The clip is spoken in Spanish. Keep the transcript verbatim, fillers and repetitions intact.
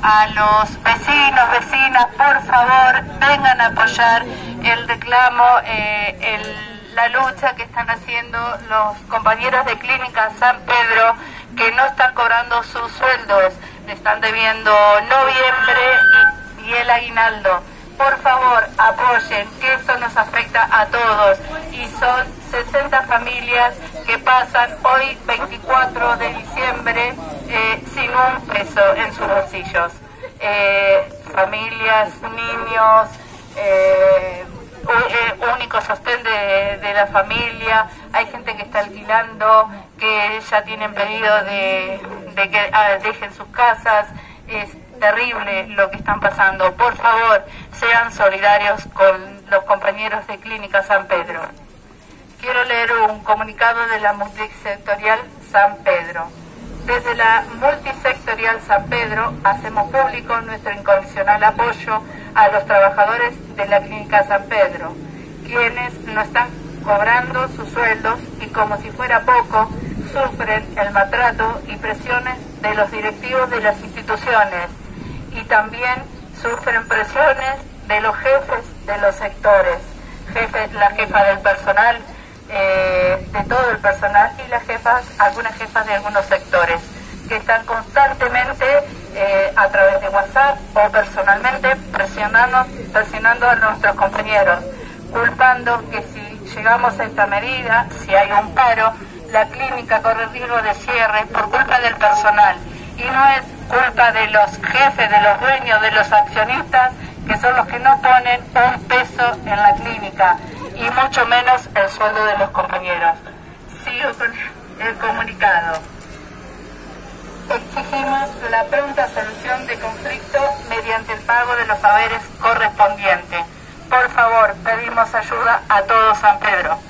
a los vecinos, vecinas, por favor, vengan a apoyar el reclamo, eh, el, la lucha que están haciendo los compañeros de Clínica San Pedro, que no están cobrando sus sueldos, le están debiendo noviembre y, y el aguinaldo. Por favor, apoyen, que esto nos afecta a todos, y son sesenta familias que pasan hoy, veinticuatro de diciembre, eh, sin un peso en sus bolsillos. Eh, familias, niños, eh, único sostén de, de la familia, hay gente que está alquilando, que ya tienen pedido de, de que ah, dejen sus casas. Es terrible lo que están pasando. Por favor, sean solidarios con los compañeros de Clínica San Pedro. Quiero leer un comunicado de la multisectorial San Pedro. Desde la multisectorial San Pedro hacemos público nuestro incondicional apoyo a los trabajadores de la Clínica San Pedro, quienes no están cobrando sus sueldos y, como si fuera poco, sufren el maltrato y presiones de los directivos de las instituciones, y también sufren presiones de los jefes de los sectores, jefes, la jefa del personal, eh, de todo el personal, y las jefas, algunas jefas de algunos sectores, que están constantemente eh, a través de WhatsApp o personalmente presionando, presionando a nuestros compañeros, culpando que si llegamos a esta medida, si hay un paro, la clínica corre riesgo de cierre por culpa del personal, y no es culpa de los jefes, de los dueños, de los accionistas, que son los que no ponen un peso en la clínica, y mucho menos el sueldo de los compañeros. Sigo con el comunicado. Exigimos la pronta solución de conflicto mediante el pago de los haberes correspondientes. Por favor, pedimos ayuda a todo San Pedro.